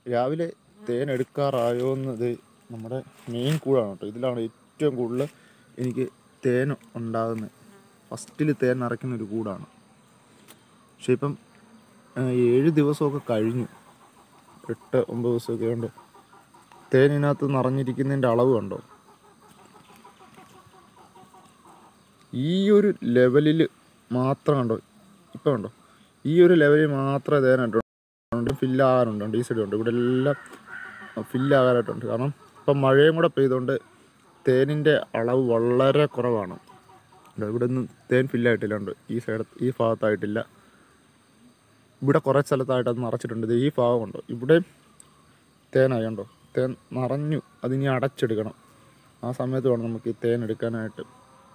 രാവിലെ തേൻ എടുക്കാറായോ എന്നത് നമ്മുടെ മെയിൻ കൂടാണ് കേട്ടോ. ഇതിലാണ് ഏറ്റവും കൂടുതൽ എനിക്ക് തേൻ ഉണ്ടാകുന്നത്. ഫസ്റ്റിൽ തേൻ നിറയ്ക്കുന്ന ഒരു കൂടാണ്. പക്ഷെ ഇപ്പം 7 ദിവസമൊക്കെ കഴിഞ്ഞു, 8-9 ദിവസമൊക്കെ ഉണ്ട്. തേനിനകത്ത് നിറഞ്ഞിരിക്കുന്നതിൻ്റെ അളവ് കണ്ടോ? ഈ ഒരു ലെവലിൽ മാത്രം കണ്ടോ, ഇപ്പം കണ്ടോ, ഈ ഒരു ലെവലിൽ മാത്രമേ തേനായിട്ടുണ്ട് ഫില്ലാകാനുണ്ട്. ഈ സൈഡുണ്ട്, ഇവിടെ എല്ലാം ഫില്ലാകാനായിട്ടുണ്ട്. കാരണം ഇപ്പം മഴയും കൂടെ പെയ്തുകൊണ്ട് തേനിൻ്റെ അളവ് വളരെ കുറവാണ്. ഇവിടെ ഒന്നും തേൻ ഫില്ലായിട്ടില്ല. ഈ സൈഡ്, ഈ ഭാഗത്തായിട്ടില്ല. ഇവിടെ കുറേ സ്ഥലത്തായിട്ട് അത് നിറച്ചിട്ടുണ്ട്. ഈ ഭാഗമുണ്ടോ, ഇവിടെ തേനായുണ്ടോ, തേൻ നിറഞ്ഞു. അതിനി അടച്ചെടുക്കണം. ആ സമയത്ത് വേണം നമുക്ക് ഈ തേൻ എടുക്കാനായിട്ട്.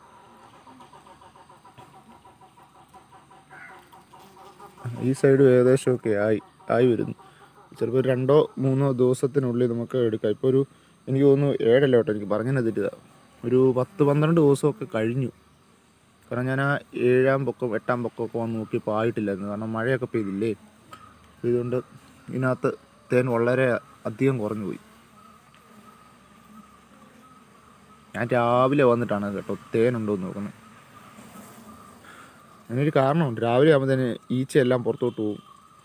ഈ സൈഡ് ഏകദേശമൊക്കെ ആയി വരുന്നു. ചിലപ്പോൾ 2-3 ദിവസത്തിനുള്ളിൽ നമുക്ക് എടുക്കാം. ഇപ്പോൾ എനിക്ക് തോന്നുന്നു 7 കേട്ടോ, എനിക്ക് പറഞ്ഞത് തെറ്റിയതാണ്. ഒരു 10-12 ദിവസമൊക്കെ കഴിഞ്ഞു. കാരണം ഞാൻ ആ 7-ാം പൊക്കം 8-ാം പൊക്കമൊക്കെ വന്ന് നോക്കിയപ്പോൾ ആയിട്ടില്ലായിരുന്നു. കാരണം മഴയൊക്കെ പെയ്തില്ലേ. ഇതുകൊണ്ട് ഇതിനകത്ത് തേൻ വളരെ അധികം കുറഞ്ഞു പോയി. ഞാൻ രാവിലെ വന്നിട്ടാണ് കേട്ടോ തേനുണ്ടോ എന്ന് നോക്കുന്നത്. അതിനൊരു കാരണമുണ്ട്. രാവിലെ ആകുമ്പോൾ തന്നെ ഈച്ചയെല്ലാം പുറത്തോട്ട് പോകും.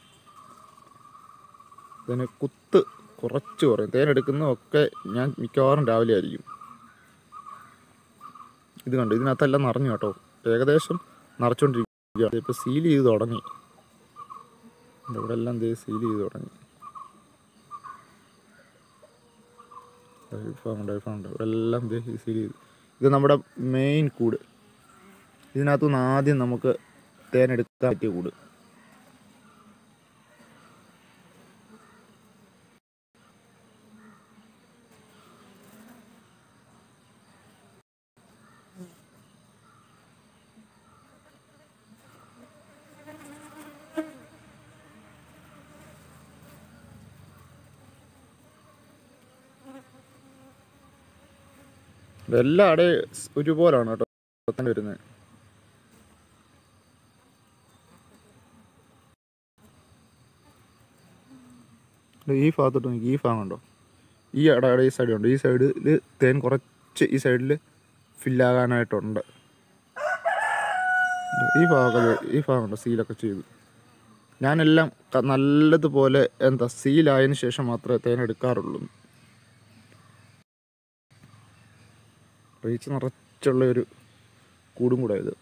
അതിന് കുത്ത് കുറച്ച് കുറയും. തേൻ എടുക്കുന്നതൊക്കെ ഞാൻ മിക്കവാറും രാവിലെ ആയിരിക്കും. ഇത് കണ്ടു, ഇതിനകത്തെല്ലാം നിറഞ്ഞു കേട്ടോ. ഏകദേശം നിറച്ചുകൊണ്ടിരിക്കുകയാണ്. ഇപ്പോൾ സീൽ ചെയ്ത് തുടങ്ങി. ഇവിടെ എല്ലാം സീൽ ചെയ്ത് തുടങ്ങി. ഇവിടെ എല്ലാം സീൽ ചെയ്ത്. ഇത് നമ്മുടെ മെയിൻ കൂട്. ഇതിനകത്തുനിന്ന് ആദ്യം നമുക്ക് തേനെടുക്കാൻ പറ്റിയ കൂട്. എല്ലാം അവിടെ ഒരുപോലാണ് കേട്ടോ വരുന്നത്. ഈ ഭാഗത്തോട്ട് നോക്കി, ഈ ഭാഗം കണ്ടോ, ഈ ഈ സൈഡുണ്ട്. ഈ സൈഡിൽ തേൻ കുറച്ച് ഈ സൈഡിൽ ഫില്ലാകാനായിട്ടുണ്ട്. ഈ ഭാഗം കണ്ടോ, സീലൊക്കെ ചെയ്തു. ഞാനെല്ലാം നല്ലതുപോലെ സീലായതിനു ശേഷം മാത്രമേ തേൻ എടുക്കാറുള്ളൂ. റീച്ച് നിറച്ചുള്ള ഒരു കൂടും കൂടെ ഇത്.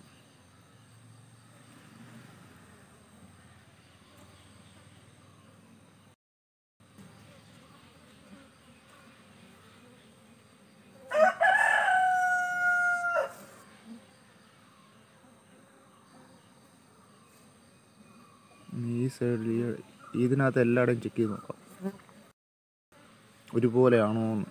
ഈ സൈഡിൽ ഇതിനകത്ത് എല്ലായിടവും ചെക്ക് ചെയ്ത് നോക്കാം ഒരുപോലെയാണോ എന്ന്.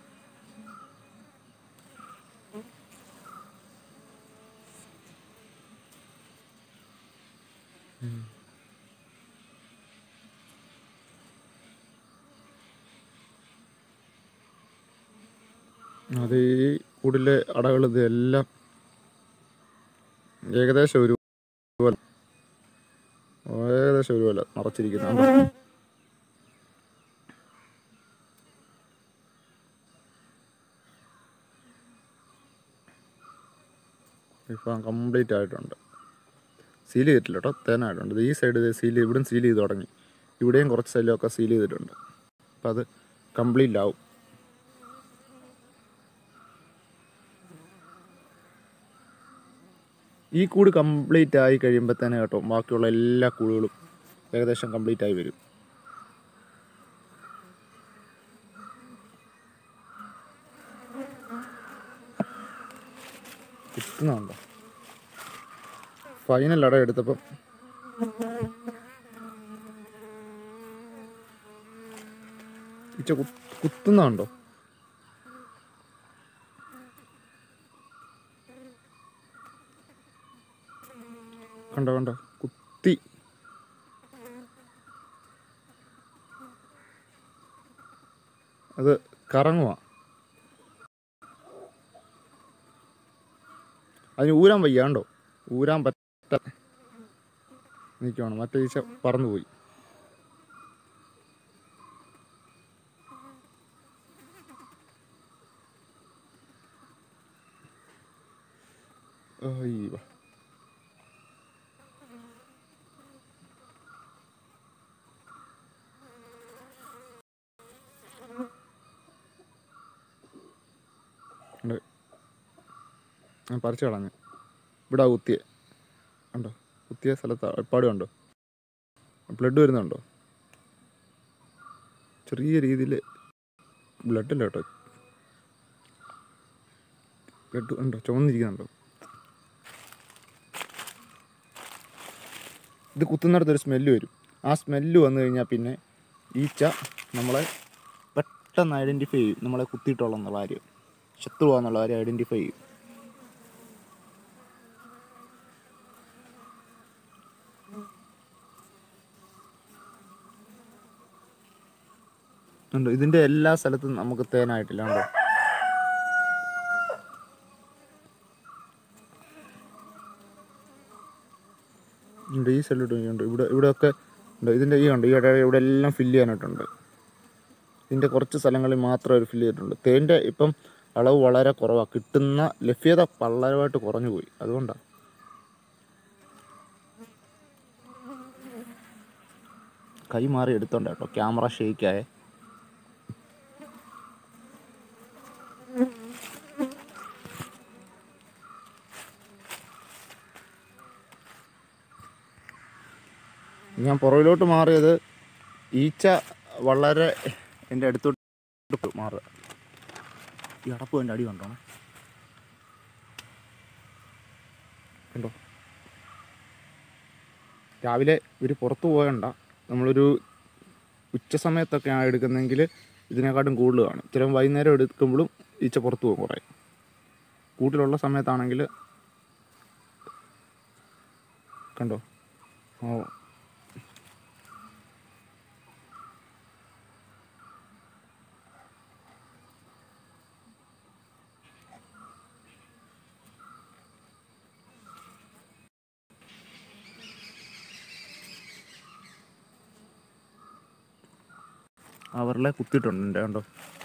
അത് ഈ കൂടിലെ അടകൾ ഇതെല്ലാം ഏകദേശം ഒരുപോലെ നിറച്ചിരിക്കുന്നു. ഇപ്പം കംപ്ലീറ്റ് ആയിട്ടുണ്ട്. സീൽ ചെയ്തിട്ടില്ല കേട്ടോ, തേനായിട്ടുണ്ട്. ഈ സൈഡ് ഇവിടെയും സീൽ ചെയ്ത് തുടങ്ങി. ഇവിടെയും കുറച്ച് സൈഡിലൊക്കെ സീൽ ചെയ്തിട്ടുണ്ട്. അപ്പം അത് കംപ്ലീറ്റ് ആവും. ഈ കൂട് കംപ്ലീറ്റ് ആയി കഴിയുമ്പോൾ തന്നെ കേട്ടോ ബാക്കിയുള്ള എല്ലാ കൂടുകളും ഏകദേശം കംപ്ലീറ്റ് ആയി വരും. കുത്തുന്നുണ്ടോ? ഫൈനൽ അട എടുത്തപ്പം കുത്തുന്നുണ്ടോ? കണ്ടോ കുത്തി. അത് കറങ്ങുക. അതിന് ഊരാൻ വയ്യാണ്ടോ, ഊരാൻ പറ്റാ നിൽക്കുവാണ്. മറ്റേ ഈച്ച പറന്നുപോയി. അയ്യോ ഉണ്ട്. ഞാൻ പറിച്ചു കളഞ്ഞു. ഇവിടെ കുത്തിയ ഉണ്ടോ, കുത്തിയ സ്ഥലത്ത് എപ്പാടും ഉണ്ടോ, ബ്ലഡ് വരുന്നുണ്ടോ? ചെറിയ രീതിയിൽ ബ്ലഡില്ല കേട്ടോ, ബ്ലഡ് ഉണ്ടോ, ചുവന്നിരിക്കുന്നുണ്ടോ? ഇത് കുത്തുന്നിടത്തൊരു സ്മെല്ല് വരും. ആ സ്മെല്ല് വന്നു കഴിഞ്ഞാൽ പിന്നെ ഈച്ച നമ്മളെ പെട്ടെന്ന് ഐഡൻറ്റിഫൈ ചെയ്യും, നമ്മളെ കുത്തിയിട്ടുള്ളെന്നുള്ള കാര്യം, ശത്രുവാന്നുള്ള കാര്യം ഐഡൻറ്റിഫൈ ചെയ്യും. ഉണ്ടോ, ഇതിൻ്റെ എല്ലാ സ്ഥലത്തും നമുക്ക് തേനായിട്ടില്ല ഉണ്ടോ. ഉണ്ട് ഈ സൈഡിലോട്ട് ഉണ്ട്, ഇവിടെയൊക്കെ ഉണ്ട്. ഇതിൻ്റെ ഈ ഉണ്ട്, ഈ ഇവിടെ എല്ലാം ഫില്ല് ചെയ്യാനായിട്ടുണ്ട്. ഇതിൻ്റെ കുറച്ച് സ്ഥലങ്ങളിൽ മാത്രമേ ഒരു ഫില്ല് ചെയ്തിട്ടുള്ളൂ. തേൻ്റെ ഇപ്പം അളവ് വളരെ കുറവാണ്, കിട്ടുന്ന ലഭ്യത വളരെയായിട്ട് കുറഞ്ഞു പോയി. അതുകൊണ്ടാണ്. കൈ മാറി എടുത്തോണ്ട് കേട്ടോ, ക്യാമറ ഷേക്കായേ. ഞാൻ പുറകിലോട്ട് മാറിയത് ഈച്ച വളരെ എൻ്റെ അടുത്തോട്ട് മാറുക. ഈ അടപ്പ് എൻ്റെ അടി കണ്ടോ, കണ്ടോ. രാവിലെ ഇവർ പുറത്ത് പോയണ്ട, നമ്മളൊരു ഉച്ച സമയത്തൊക്കെയാണ് എടുക്കുന്നതെങ്കിൽ ഇതിനെക്കാട്ടും കൂടുതൽ കാണും. ചിലപ്പോൾ വൈകുന്നേരം എടുക്കുമ്പോഴും ഈച്ച പുറത്ത് പോകും കുറേ. കൂട്ടിലുള്ള സമയത്താണെങ്കിൽ കണ്ടോ. ഓ അവരിലെ കുത്തിയിട്ടുണ്ട് കണ്ടോ.